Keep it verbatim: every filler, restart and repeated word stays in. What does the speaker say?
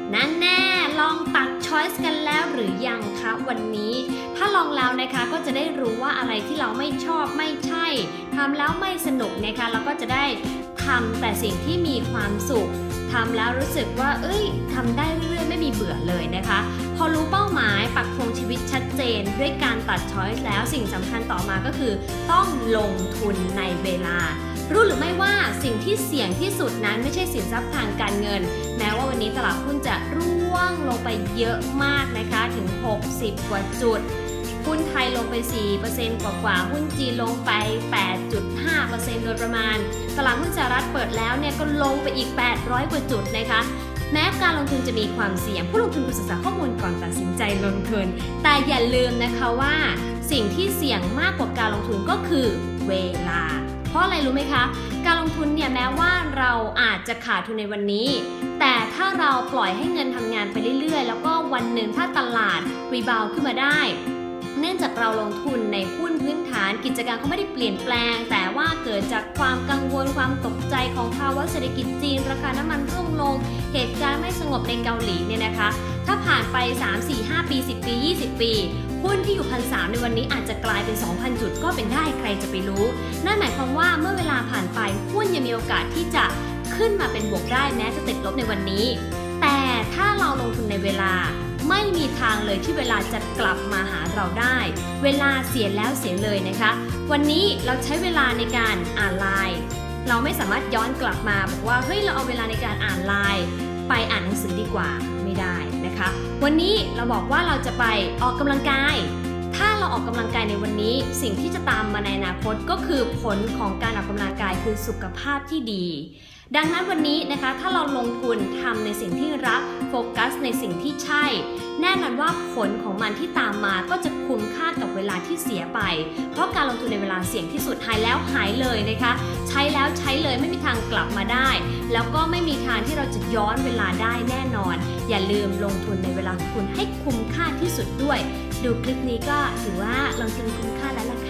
นั่นแน่ลองตัดช้อยส์กันแล้วหรือยังคะวันนี้ถ้าลองแล้วนะคะก็จะได้รู้ว่าอะไรที่เราไม่ชอบไม่ใช่ทำแล้วไม่สนุกนะคะเราก็จะได้ทำแต่สิ่งที่มีความสุขทำแล้วรู้สึกว่าเอ้ยทำได้เรื่อยๆไม่มีเบื่อเลยนะคะพอรู้เป้าหมายปักธงชีวิตชัดเจนด้วยการตัดช้อยส์แล้วสิ่งสำคัญต่อมาก็คือต้องลงทุนในเวลารู้หรือไม่ว่าสิ่งที่เสี่ยงที่สุดนั้นไม่ใช่สินทรัพย์ทางการเงินแม้ว่าวันนี้ตลาดหุ้นจะร่วงลงไปเยอะมากนะคะถึงหกสิบกว่าจุดหุ้นไทยลงไป สี่เปอร์เซ็นต์ กว่าๆหุ้นจีนลงไป แปดจุดห้าเปอร์เซ็นต์ โดยประมาณตลาดหุ้นสหรัฐเปิดแล้วเนี่ยก็ลงไปอีกแปดร้อยกว่าจุดนะคะแม้การลงทุนจะมีความเสี่ยงผู้ลงทุนควรศึกษาข้อมูลก่อนตัดสินใจลงทุนแต่อย่าลืมนะคะว่าสิ่งที่เสี่ยงมากกว่าการลงทุนก็คือเวลาเพราะอะไรรู้ไหมคะการลงทุนเนี่ยแม้ว่าเราอาจจะขาดทุนในวันนี้แต่ถ้าเราปล่อยให้เงินทำงานไปเรื่อยๆแล้วก็วันหนึ่งถ้าตลาดรีบาวด์ขึ้นมาได้เนื่องจากเราลงทุนในหุ้นพื้นฐานกิจการเขาไม่ได้เปลี่ยนแปลงแต่ว่าเกิดจากความกังวลความตกใจของภาวะเศรษฐกิจจีนราคาน้ำมันร่วงลงเหตุการณ์ไม่สงบในเกาหลีเนี่ยนะคะถ้าผ่านไป สาม สี่ ห้า ปี สิบ ปี ยี่สิบ ปีหุ้นที่อยู่ หนึ่งพันสามร้อย ในวันนี้อาจจะกลายเป็น สองพัน จุดก็เป็นได้ใครจะไปรู้นั่นหมายความว่าเมื่อเวลาผ่านไปหุ้นยังมีโอกาสที่จะขึ้นมาเป็นบวกได้แม้จะติดลบในวันนี้แต่ถ้าเราลงทุนในเวลาไม่มีทางเลยที่เวลาจะกลับมาหาเราได้เวลาเสียแล้วเสียเลยนะคะวันนี้เราใช้เวลาในการอ่านไลน์เราไม่สามารถย้อนกลับมาบอกว่าเฮ้ยเราเอาเวลาในการอ่านไลน์ไปอ่านหนังสือดีกว่าไม่ได้นะคะวันนี้เราบอกว่าเราจะไปออกกำลังกายถ้าเราออกกำลังกายในวันนี้สิ่งที่จะตามมาในอนาคตก็คือผลของการออกกำลังกายคือสุขภาพที่ดีดังนั้นวันนี้นะคะถ้าเราลงทุนทำในสิ่งที่รักโฟกัสในสิ่งที่ใช่แน่นอนว่าผลของมันที่ตามมาก็จะคุ้มค่ากับเวลาที่เสียไปเพราะการลงทุนในเวลาเสี่ยงที่สุดหายแล้วหายเลยนะคะใช้แล้วใช้เลยไม่มีทางกลับมาได้แล้วก็ไม่มีทางที่เราจะย้อนเวลาได้แน่นอนอย่าลืมลงทุนในเวลาของคุณให้คุ้มค่าที่สุดด้วยดูคลิปนี้ก็ถือว่าลงทุนคุ้มค่าแล้วล่ะค่ะ